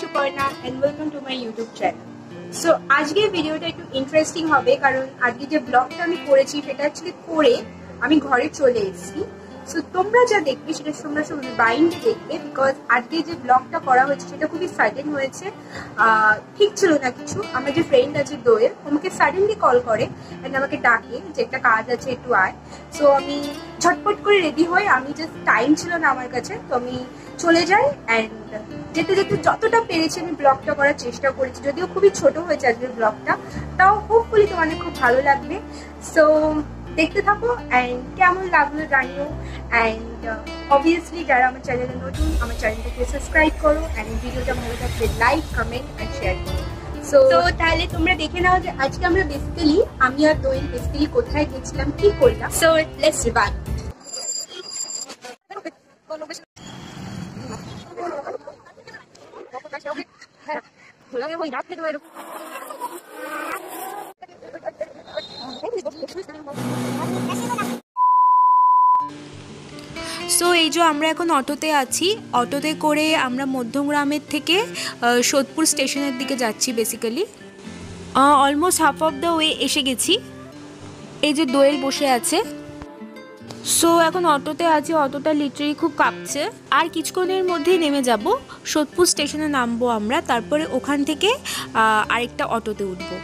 Suparna and welcome to my YouTube channel. So আজকের ভিডিওটা একটু ইন্টারেস্টিং হবে কারণ আজকে যে ব্লগটা আমি করেছি সেটা অ্যাকচুয়ালি করে আমি ঘরে চলে এসেছি। সো তোমরা যা দেখবে সেটা তোমরা সব রিবাইন্ডে দেখবে বিকজ আজকে যে ব্লগটা করা হয়েছে সেটা খুবই সাডেন হয়েছে। ঠিক ছিল না কিছু। আমার যে ফ্রেন্ড আছে দোয়েল আমাকে সাডেনলি কল করে অ্যান্ড আমাকে ডাকে যে একটা কাজ আছে একটু আয়। সো আমি ঝটপট করে রেডি হই, আমি জাস্ট টাইম ছিল না আমার কাছে, তো আমি চলে যাই অ্যান্ড যেতে যেতে যতটা পেরেছি আমি ব্লগটা করার চেষ্টা করেছি, যদিও খুবই ছোট হয়েছে আজকের ব্লগটা, তাও হোপফুলি তোমাদের খুব ভালো লাগবে। সো দেখতে থাকো অ্যান্ড কেমন লাগলো জানিও। অ্যান্ড অবভিয়াসলি যারা আমার চ্যানেলে নতুন আমার চ্যানেলটাকে সাবস্ক্রাইব করো অ্যান্ড ভিডিওটা ভালো থাকলে লাইক কমেন্ট অ্যান্ড শেয়ার করো। সো তাহলে তোমরা দেখে নাও যে আজকে আমরা বেসিক্যালি আমি আর দোয়েল বেসিক্যালি কোথায় গেছিলাম, কি করলাম। So let's rewind. সো এই যে আমরা এখন অটোতে আছি, অটোতে করে আমরা মধ্যমগ্রামের থেকে সোদপুর স্টেশনের দিকে যাচ্ছি। Basically almost half of the way এসে গেছি। এই যে দোয়েল বসে আছে। সো এখন অটোতে আছি, অটোটা লিটারালি খুব কাঁপছে। আর কিছুক্ষণের মধ্যেই নেমে যাব, সোদপুর স্টেশনে নামবো আমরা, তারপরে ওখান থেকে আরেকটা অটোতে উঠবো।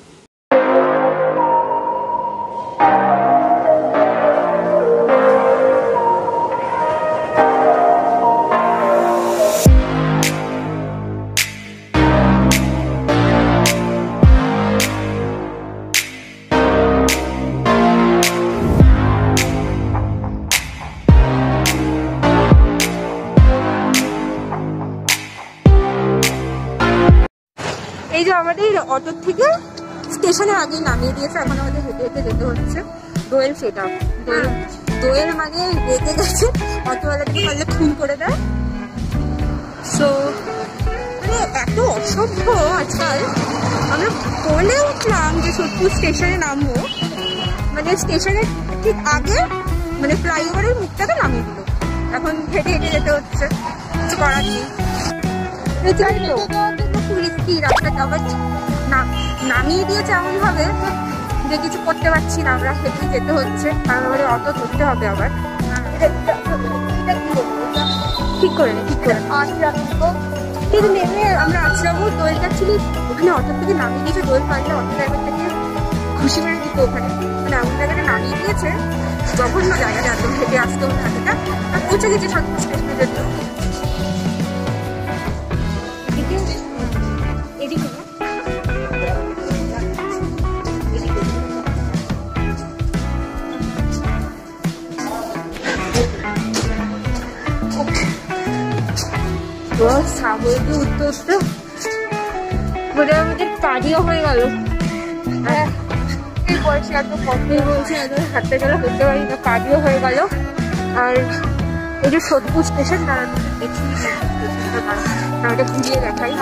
এই যে আমাদের অটো থেকে স্টেশনে আগে নামিয়ে দিয়েছে, এখন আমাদের হেঁটে হেঁটে যেতে হচ্ছে। দোয়েল সেটা দোয়েল মানে রেগে গেছে, অটোওয়ালাকে পারলে খুন করে দেয়। সো মানে এত অসভ্য আজকাল। আমরা বলে উঠলাম যে সোদপুর স্টেশনে নামবো, মানে স্টেশনের ঠিক আগে মানে ফ্লাইওভারের মুখটাকে নামিয়ে দিল। এখন হেঁটে হেঁটে যেতে হচ্ছে, কিছু করার নেই। রাস্তাটা আবার নামিয়ে দিয়েছে এমন ভাবে যে কিছু করতে পারছি না, আমরা হেঁটে যেতে হচ্ছে, কারণ আমাদের অটো ধরতে হবে আবার। ঠিক করে কিন্তু নেমে আমরা আছড়াবো। দোয়েলটা অ্যাকচুয়ালি ওখানে অটো থেকে নামিয়ে দিয়েছে, দোয়েল পারলে অটো ড্রাইভার থেকে খুশি মেরে দিত ওখানে, মানে এমন জায়গাটা নামিয়ে দিয়েছে, জঘন্য জায়গাটা, একদম হেঁটে আসতে হবে হাতেটা। আর পৌঁছে গেছে সোদপুর স্টেশনের জন্য। সাগরকে উঠতে উঠতে বোধহয় আমাদের কাজও হয়ে গেল। এই বয়সে এত কঠিন বলছে, এত হাঁটতে গেলে করতে পারি না, কাজও হয়ে গেল। আর এই যে সোদপুর স্টেশন, তারা দেখি ওটা ঘুরিয়ে দেখাই।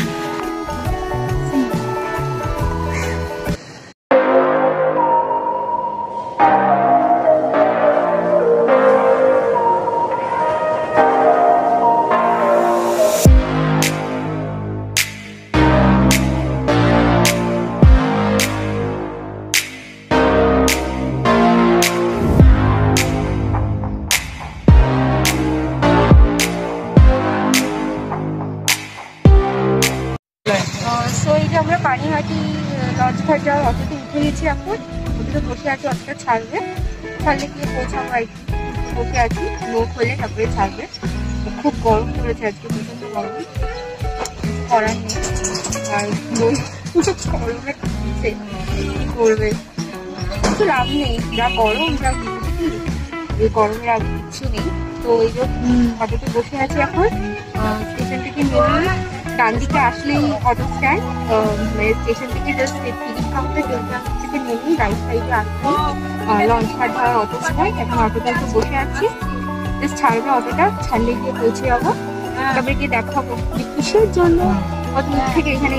আমরা পানিহাটি লঞ্চঘাট যাওয়ার অটোতে উঠে গেছি, এখন অটোতে বসে আছি, অটোটা ছাড়বে, ছাড়লে গিয়ে পৌঁছাবো আর কি। বসে আছি, লোক হলে তারপরে ছাড়বে। খুব গরম পড়েছে আজকে, প্রচন্ড গরম, করার নেই। আর গরমে কি করবে, কিছু লাভ নেই, যা গরম যা বুঝছি, এই গরমের আর কিচ্ছু নেই। তো এই যে অটোতে বসে আছি এখন। স্টেশন থেকে নেমে ডান দিকে আসলেই অটো স্ট্যান্ড, স্টেশন থেকে জাস্ট টিকিট কাউন্টার থেকে নেমেই রাইট সাইডে আসলেই লঞ্চঘাট যাওয়ার অটো স্ট্যান্ড। এখন অটোতে একটু বসে আছি, জাস্ট ছাড়বে অটোটা, ছাড়লে গিয়ে পৌঁছে যাবো। তারপরে গিয়ে দেখাবো যে কিসের জন্য কত থেকে এখানে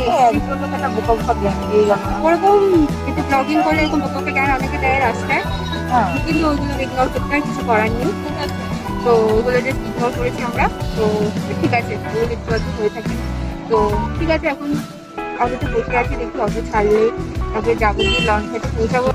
ওরকম একটু ব্লগিং করলে এরকম বোকাকে জ্ঞান অনেকে দেয় রাস্তায়, কিন্তু ওইগুলো ইগনোর করতে হয়, কিছু করার নেই। তো ওগুলো জাস্ট ইগনোর করেছি আমরা। তো ঠিক আছে, ওগুলো একটু হয়ে থাকে। তো তো ঠিক আছে, এখন অটোতে বসে আছি, দেখি অটো ছাড়লে তারপরে যাবো, গিয়ে লঞ্চ ঘাটে পৌঁছাবো।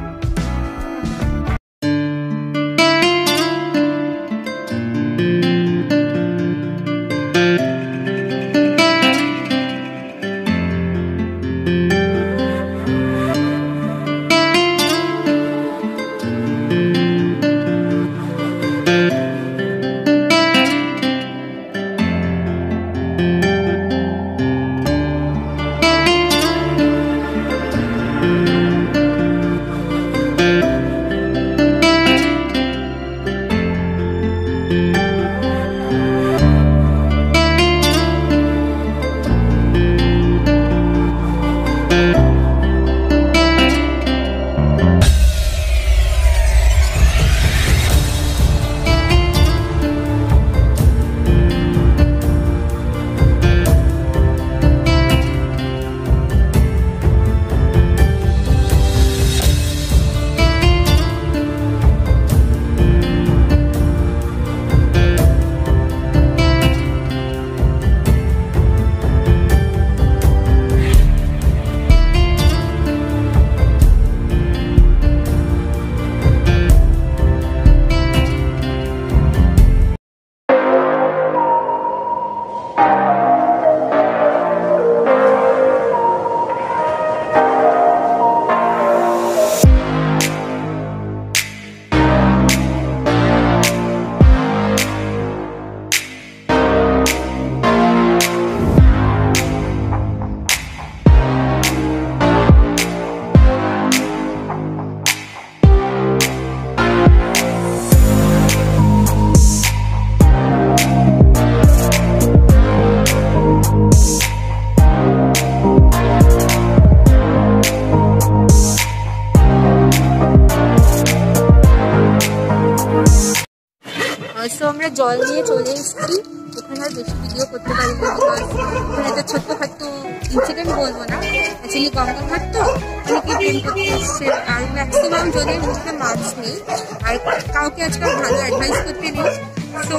তো আমরা জল নিয়ে চলে এসেছি, এখানে আর বেশি ভিডিও করতে পারি না, এখানে তো ছোট্টখাট্ট ইনসিডেন্ট বলবো না, অ্যাকচুয়ালি গঙ্গাঘাট তো অনেকে ট্রেন করতে এসছে, আর ম্যাক্সিমাম জনের মুখে মাস্ক নেই, আর কাউকে আজকাল ভালো অ্যাডভাইস করতে নেই। তো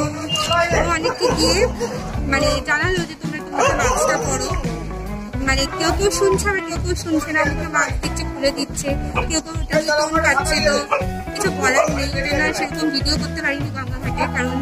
অনেককে গিয়ে মানে জানালো যে তোমরা তোমাকে মাস্কটা করো, মানে কেউ কেউ শুনছে আবার কেউ কেউ শুনছে না, মুখে মাস্ক দিচ্ছে খুলে দিচ্ছে, কেউ কেউ ওটা টোন কাটছে, তো কিছু বলার নেই। এটা না সেরকম ভিডিও করতে পারিনি গঙ্গাঘাটে, কারণ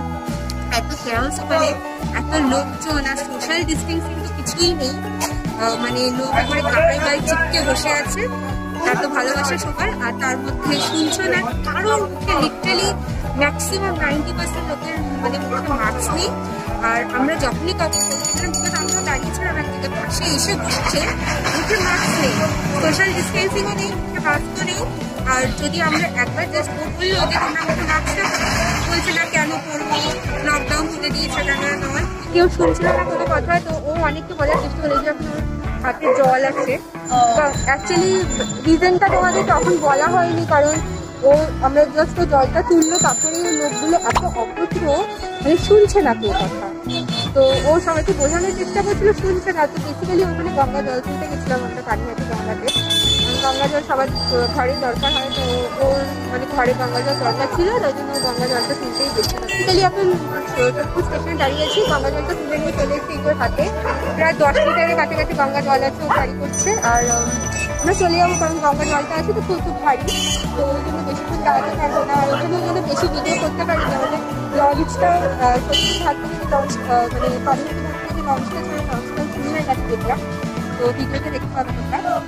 এত কেয়াস ওখানে, এত লোকজন, আর সোশ্যাল ডিস্টেন্সিং তো কিছুই নেই, মানে লোক একবারে গায়ে গায়ে চিপকে বসে আছে, এত ভালোবাসা সবার, আর তার মধ্যে শুনছো না কারোর মুখে লিটারালি ম্যাক্সিমাম 90% লোকের মানে মুখে মাস্ক নেই। আর আমরা যখনই কাউকে বলছিলাম, বিকজ আমরা দাঁড়িয়েছিলাম একদিকে, পাশে এসে বসছে, মুখে মাস্ক নেই, সোশ্যাল ডিস্টেন্সিংও নেই, মুখে মাস্কও নেই। আর যদি আমরা একবার জাস্ট বললো যে তোমরা মুখে মাস্কটা বলছে না কেন করবো, লকডাউন তুলে দিয়েছে না নয়, কেউ শুনছিল না কোনো কথা। তো ও অনেককে বলার চেষ্টা করে যে আপনার হাতে জল আছে, অ্যাকচুয়ালি রিজনটা তোমাদের তখন বলা হয়নি, কারণ ও আমরা জাস্ট জলটা তুললো, তারপরে লোকগুলো এত অভদ্র, মানে শুনছে না কেউ কথা। তো ও সবাইকে বোঝানোর চেষ্টা করছিল, শুনছে না। তো বেসিক্যালি ওখানে গঙ্গা জল তুলতে গেছিলাম আমরা পানিহাটি গঙ্গাতে, গঙ্গা জল সবার ঘরে দরকার হয়, তো ওর মানে ঘরে গঙ্গা জল দরকার ছিল, তাই জন্য গঙ্গা জলটা তুলতেই গেছিলাম। বেসিক্যালি এখন সোদপুর স্টেশনে দাঁড়িয়ে আছি, গঙ্গা জলটা তুলে নিয়ে চলে এসেছি এগুলোর হাতে, প্রায় 10 লিটারের কাছাকাছি গঙ্গা জল আছে, ও গাড়ি করছে। আর আমরা চলে যাবো, কারণ গঙ্গা জলটা আছে তো খুব ভারী, তো ওই জন্য বেশিক্ষণ দাঁড়াতে পারবো না, আর ওখানে ওই জন্য বেশি ভিডিও করতে পারি না। মানে লঞ্চটা সত্যি ঘাট থেকে লঞ্চ মানে পানিহাটি ঘাট থেকে লঞ্চটা ছিল, লঞ্চটা শুরু হয়ে গেছে দেখলাম, তো ভিডিওতে দেখতে পাবো তোমরা। তো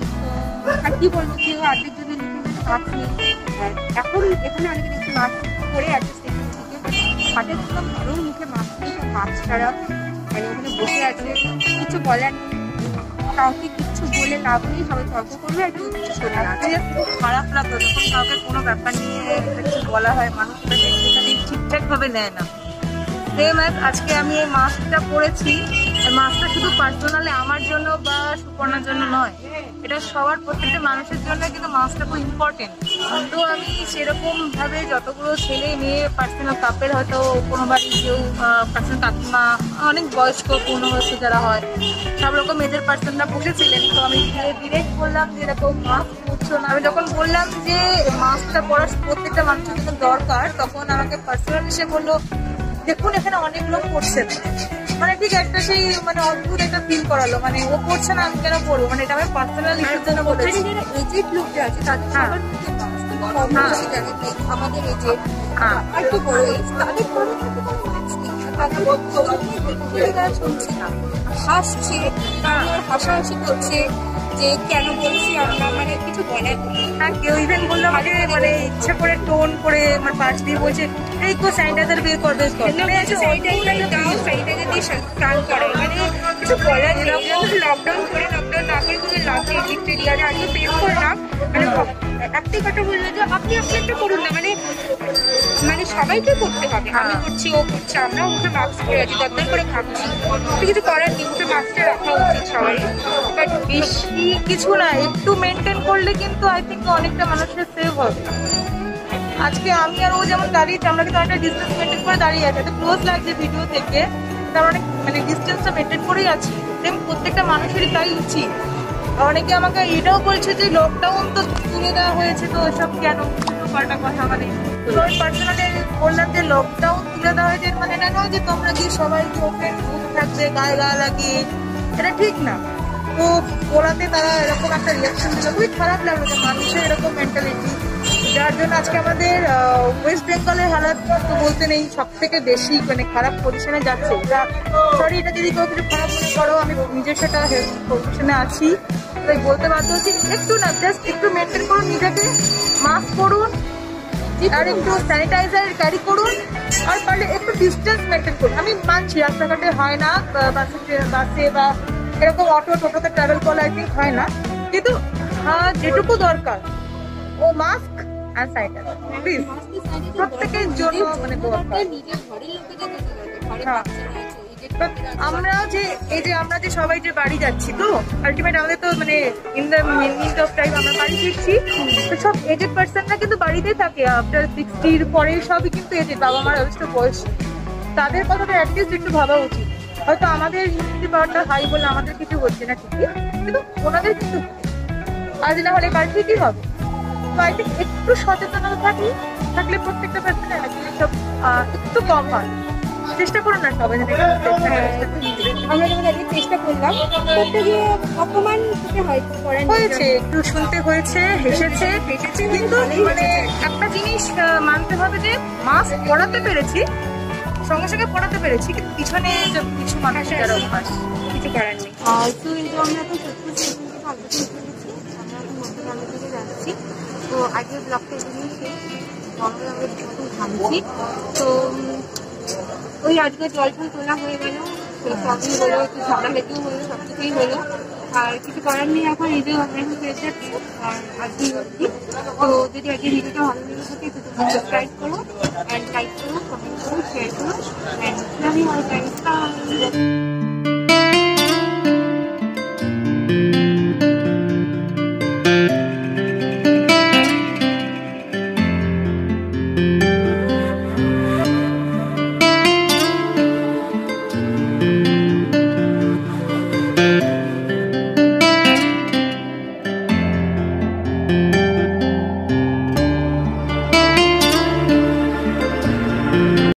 আর কি বলবো, কেউ আর্ধেক জনের মাস্ক নেই, এখন এখানে অনেকে দেখছি মাস্ক পরে একটা স্টেশন থেকে হাতে দেখলাম কারোর মুখে মাস্ক নেই, মাস্ক ছাড়া মানে ওখানে বসে আছে, কিছু বলার নেই, কাউকে কিচ্ছু বলে লাভ নেই, সবাই তর্ক করবে আর কেউ কিছু শোনে না। খুব খারাপ লাগলো যখন কাউকে কোনো ব্যাপার নিয়ে কিছু বলা হয়, মানুষ সেটা ঠিকঠাকভাবে নেয় না। সেম আজকে আমি এই মাস্কটা পরেছি, মাস্কটা শুধু পার্সোনালি আমার জন্য বা সুপর্ণার জন্য নয়, এটা সবার প্রত্যেকটা মানুষের জন্য কিন্তু মাস্কটা খুব ইম্পর্টেন্ট। তো আমি সেরকম ভাবে যতগুলো ছেলে মেয়ে পার্সোনাল কাপের, হয়তো কোনো বাড়ির কেউ পার্সোনাল কাকিমা, অনেক বয়স্ক পূর্ণবয়স্ক যারা হয়, সব রকম মেয়েদের পার্সনরা বসেছিলেন। তো আমি ডিরেক্ট বললাম যে এরকম মাস্ক পরছো না। আমি যখন বললাম যে মাস্কটা পরার প্রত্যেকটা মানুষের জন্য দরকার, তখন আমাকে পার্সোনাল এসে বললো দেখুন এখানে অনেক লোক করছে না, মানে ঠিক একটা সেই মানে অদ্ভুত একটা ফিল করালো, মানে ও করছে না আমি কেন করবো, মানে এটা আমি পার্সোনাল ইস্যুর জন্য বলেছি। এজেড লোকরা আছে তাদের সবার মধ্যে আমাদের এজেড একটু বড় এজ, তাদের কোনো শুনছে না, হাসছে, হাসাহাসি করছে যে কেন বলছি আমরা, মানে কিছু বলার নেই। হ্যাঁ, কেউ ইভেন বললো আমাকে মানে ইচ্ছা করে টোন করে আমার পাশ দিয়ে বলছে এই তো স্যানিটাইজার বের করবে, স্যানিটাইজার দিয়ে স্নান করায়, মানে কিছু বলার নেই। লকডাউন করে লকডাউন না করে কোনো লাভ নেই। লিটারেলি আমি আজকে ফেস করলাম, মানে একটাই কথা বললো যে আপনি একটা করুন না, মানে মানে সবাইকে করতে হবে, আমি করছি ও করছে, আমরাও মুখে মাস্ক পরে আছি, দরকার করে ভাবছি কিছু করার নেই, মুখে মাস্কটা রাখা উচিত সবাই। বাট বেশি কিছু না, একটু মেনটেন করলে কিন্তু আই থিঙ্ক অনেকটা মানুষের সেভ হবে। আজকে আমি আর ও যেমন দাঁড়িয়েছি, আমরা কিন্তু অনেকটা ডিস্টেন্স মেনটেন করে দাঁড়িয়ে আছি, এত ক্লোজ লাগছে ভিডিও থেকে, তার অনেক মানে ডিস্টেন্সটা মেনটেন করেই আছি। সেম প্রত্যেকটা মানুষেরই তাই উচিত। অনেকে আমাকে এটাও বলছে যে লকডাউন তো তুলে দেওয়া হয়েছে, তো এসব কেন পাল্টা কথা, মানে আমি পার্সোনালি বললাম যে লকডাউন তুলে দেওয়া হয়েছে মানে না নয় যে তোমরা গিয়ে সবাই ওপেন থাকবে গায়ে গা লাগিয়ে, এটা ঠিক না। তো ওরাতে তারা এরকম একটা রিয়াকশন দিল, খুবই খারাপ লাগলো যে মানুষের এরকম মেন্টালিটি, যার জন্য আজকে আমাদের ওয়েস্ট বেঙ্গলের হালাত তো বলতে নেই, সব থেকে বেশি মানে খারাপ পজিশনে যাচ্ছে। সরি, এটা যদি কেউ কিছু খারাপ মনে করো, আমি নিজের সেটা হেলথ প্রফেশনে আছি, তাই বলতে বাধ্য হচ্ছি। একটু না, জাস্ট একটু মেনটেন করুন নিজেকে, মাস্ক পরুন আর একটু স্যানিটাইজার ক্যারি করুন, আর পারলে একটু ডিস্টেন্স মেনটেন করুন। আমি মানছি রাস্তাঘাটে হয় না, বাসে বা এরকম অটো টোটোতে ট্রাভেল করলে আই থিঙ্ক হয় না, কিন্তু হ্যাঁ যেটুকু দরকার ও মাস্ক আর স্যানিটাইজার প্লিজ প্রত্যেকের জন্য মানে দরকার। আমরা যে এই যে আমরা যে সবাই যে বাড়ি যাচ্ছি, তো আলটিমেট আমাদের তো মানে in the minute of time আমরা বাড়ি ফিরছি, তো সব এজেড পার্সনরা কিন্তু বাড়িতেই থাকে আফটার 60 পরে, সবই কিন্তু এজেড, বাবা মার যথেষ্ট বয়স, তাদের কথাটা অ্যাটলিস্ট একটু ভাবা উচিত। হয়তো আমাদের ইমিউনিটি পাওয়ারটা হাই বলে আমাদের কিছু হচ্ছে না ঠিকই, কিন্তু ওনাদের কিন্তু আজ না হলে কাল ঠিকই হবে। তো আই থিঙ্ক একটু সচেতনতা থাকলে প্রত্যেকটা পার্সনের সব একটু কম হয়। চেষ্টা করুন না সবাই, আমরা যেমন আজকে চেষ্টা করলাম করতে গিয়ে অপমান হয়েছে, একটু শুনতে হয়েছে, হেসেছে, কিন্তু মানে একটা জিনিস মানতে হবে যে মাস্ক পরাতে পেরেছি, সঙ্গে সঙ্গে পড়াতে পেরেছি, কিন্তু পিছনে কিছু মানুষ যারা অভ্যাস কিছু করার নেই। তো এই যে আমরা এখন সোদপুর স্টেশন থেকে অল্পদিন চলেছি, আমরা এখন মধ্যগ্রামের দিকে যাচ্ছি। তো আগের ব্লগটা এখানেই শেষ, আমরা এখন ঘামছি। তো ওই আজকে জল ফল তোলা হয়ে গেল, সবই হলো, একটু ঝগড়াঝাটিও হলো, সব কিছুই হলো, আর কিছু করার নেই। এখন এই যে আমরা এখন ফেরত যাচ্ছি, আর আজকে অবধি। তো যদি আজকে ভিডিওটা ভালো লেগে থাকে তো তুমি সাবস্ক্রাইব করো, অ্যান্ড লাইক করো, কমেন্ট করো, শেয়ার করো, and love you all guys.